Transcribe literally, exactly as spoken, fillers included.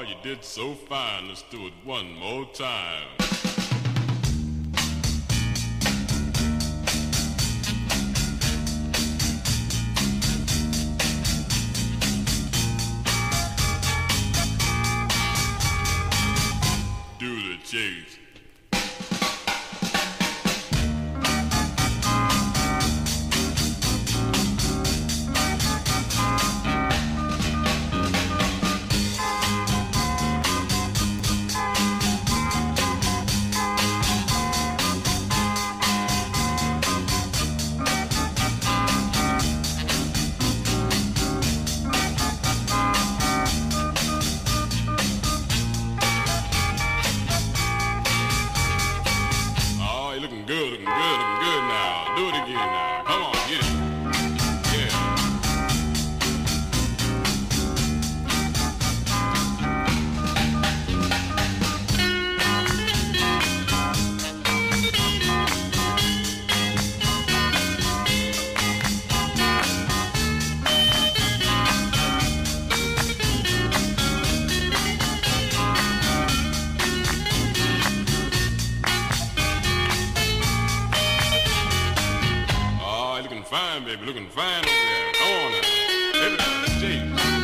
you did so fine. Let's do it one more time. Do the chase. Good, looking good, looking good now. Do it again now. Come on, get it. Yeah. Fine, baby, looking fine over there. Come on now. Everybody, James.